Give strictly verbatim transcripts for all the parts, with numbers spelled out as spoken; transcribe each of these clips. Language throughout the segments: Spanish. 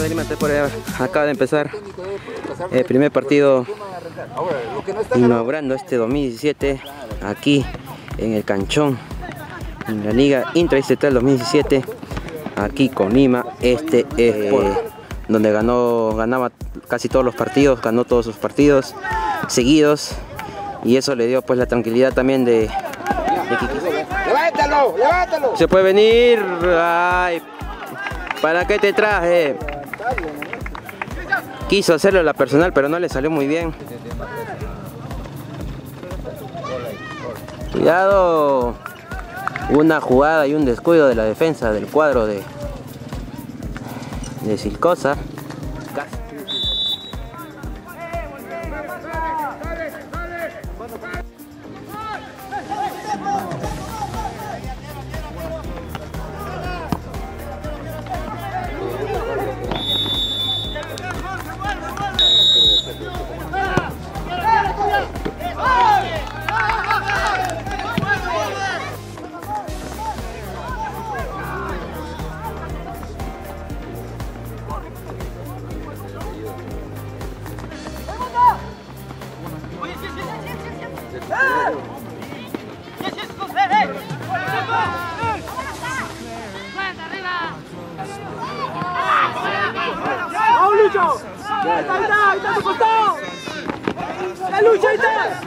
de Lima, por allá. Acaba de empezar el primer partido inaugurando este dos mil diecisiete aquí en el Canchón, en la Liga Intradistrital dos mil diecisiete, aquí con Lima, este eh, donde ganó, ganaba casi todos los partidos, ganó todos sus partidos seguidos, y eso le dio pues la tranquilidad también de, de que ¡Levántalo! ¡Levántalo! se puede venir. Ay, ¿para qué te traje? Quiso hacerlo la personal, pero no le salió muy bien. Cuidado. Una jugada y un descuido de la defensa del cuadro de, de Silcosa. ¡Lucho! ¡Ahí está! ¡Ahí está tu costado! ¡La lucha! ¡Ahí está!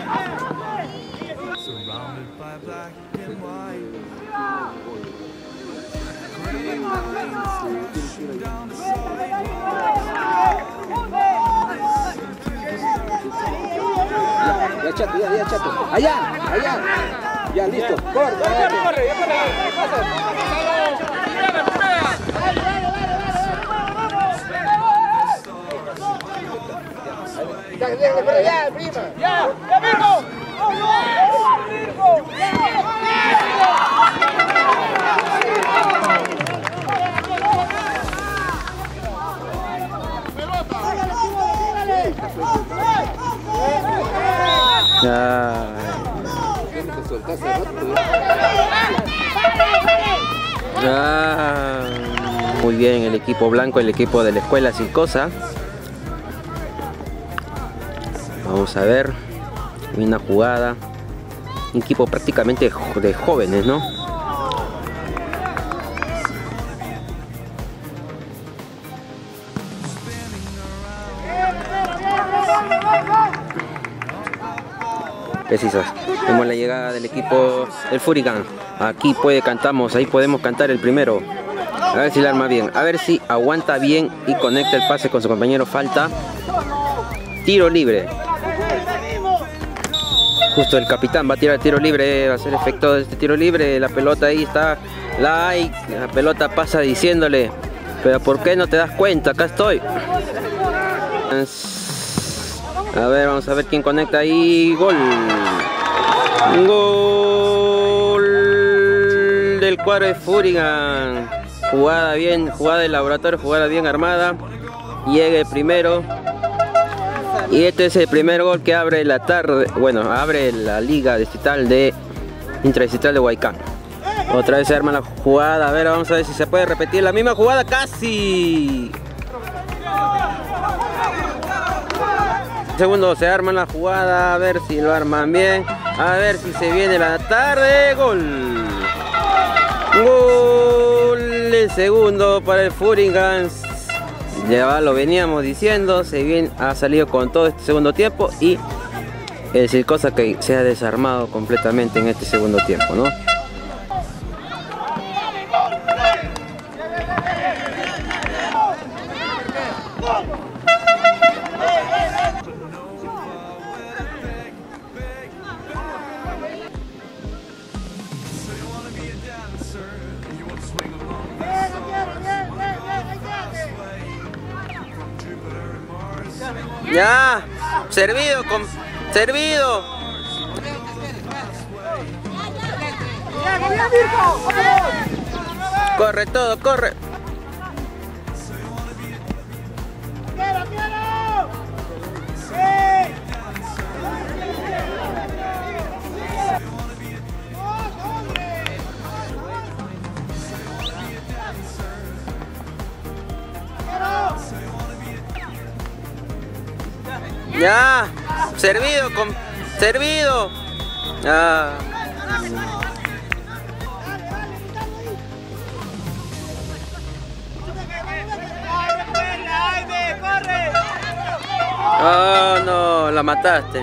Ya, chato, ya, ya, chato. Allá, allá. Ya, listo. Corre, corre, corre. ¡Déjale por allá, prima! ¡Ya! ¡Ya, Virgo! ¡Oh, no! ¡Virgo! Ya. Ya. Muy bien el equipo blanco, el equipo de la escuela Silcosa. Vamos a ver, una jugada, un equipo prácticamente de jóvenes, ¿no? Precisos. Vemos la llegada del equipo del Furigan. Aquí puede cantamos, ahí podemos cantar el primero. A ver si la arma bien, a ver si aguanta bien y conecta el pase con su compañero. Falta. Tiro libre. Justo el capitán va a tirar el tiro libre, va a hacer efecto de este tiro libre. La pelota ahí está, la hay, la pelota pasa diciéndole, pero ¿por qué no te das cuenta? Acá estoy. A ver, vamos a ver quién conecta ahí. Gol. Gol del cuadro de Furigan. Jugada bien, jugada de laboratorio, jugada bien armada. Llega el primero. Y este es el primer gol que abre la tarde, bueno, abre la Liga Distrital de Intradistrital de Huaycán. Otra vez se arma la jugada, a ver, vamos a ver si se puede repetir la misma jugada, casi. Segundo, se arma la jugada, a ver si lo arman bien, a ver si se viene la tarde, gol. Gol el segundo para el Furigan. Ya lo veníamos diciendo, se bien ha salido con todo este segundo tiempo y es decir, cosa que se ha desarmado completamente en este segundo tiempo, ¿no? Ya, servido, con, servido. Corre todo, corre. ¡Quiero! Ya, servido, con, servido. Ah. Oh no, la mataste.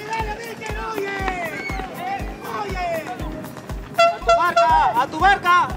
¡A tu barca!